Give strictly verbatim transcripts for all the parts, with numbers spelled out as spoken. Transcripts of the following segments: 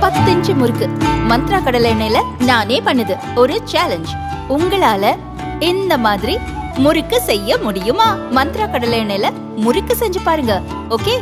பத்து இன்ச்சு முறுக்கு மந்த்ரா கடலை எண்ணெயில நானே பண்ணுது ஒரு சேலஞ்ச். உங்களால இந்த மாதிரி முறுக்கு செய்ய முடியுமா? மந்த்ரா கடலை எண்ணெயில முறுக்கு செஞ்சு பாருங்க. ஓகே.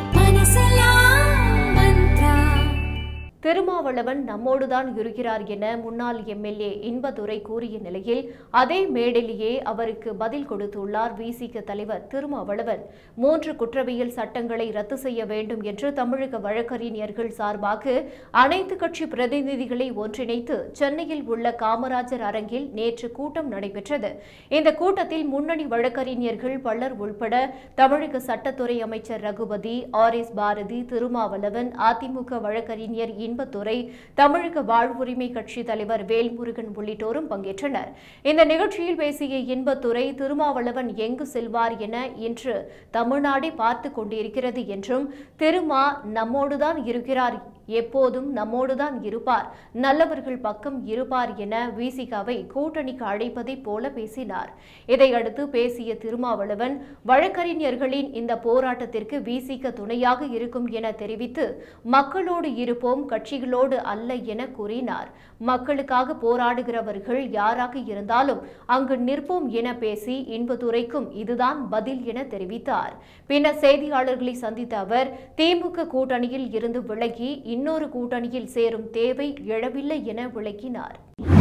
திருமாவளவன் நம்மோடுதான் இருக்கிறார் என முன்னாள் எம்எல்ஏ இன்பதுரை கூறிய நிலையில் அதே மேடையிலேயே அவருக்கு பதில் கொடுத்துள்ளார் விசிக தலைவர் திருமாவளவன். மூன்று குற்றவியல் சட்டங்களை ரத்து செய்ய வேண்டும் என்று தமிழக வழக்கறிஞர்கள் சார்பாக அனைத்து கட்சி பிரதிநிதிகளை ஒன்றிணைத்து சென்னையில் உள்ள காமராஜர் அரங்கில் நேற்று கூட்டம் நடைபெற்றது. இந்த கூட்டத்தில் முன்னணி வழக்கறிஞர்கள் பலர் உள்பட தமிழக சட்டத்துறை அமைச்சர் ரகுபதி, ஆர் எஸ் பாரதி, திருமாவளவன், அதிமுக வழக்கறிஞர் இன்பதுரை, தமிழக வாழ்வுரிமை கட்சி தலைவர் வேல்முருகன் உள்ளிட்டோரும் பங்கேற்றனர். இந்த நிகழ்ச்சியில் பேசிய இன்பதுரை, திருமாவளவன் எங்கு செல்வார் என இன்று தமிழ்நாடே பார்த்து கொண்டிருக்கிறது என்றும், திருமா நம்மோடுதான் இருக்கிறார், எப்போதும் நம்மோடுதான் இருப்பார், நல்லவர்கள் பக்கம் இருப்பார் என விசிகாவை கூட்டணிக்கு அழைப்பதை போல பேசினார். இதையடுத்து பேசிய திருமாவளவன், வழக்கறிஞர்களின் இந்த போராட்டத்திற்கு விசிக துணையாக இருக்கும் என தெரிவித்து, மக்களோடு இருப்போம், கட்சிகளோடு அல்ல என கூறினார். மக்களுக்காக போராடுகிறவர்கள் யாராக இருந்தாலும் அங்கு நிற்போம் என பேசி இன்பதுரைக்கும் இதுதான் பதில் என தெரிவித்தார். பின்னர் செய்தியாளர்களை சந்தித்த அவர், திமுக கூட்டணியில் இருந்து விலகி இன்னொரு கூட்டணியில் சேரும் தேவை எழவில்லை என விளக்கினார்.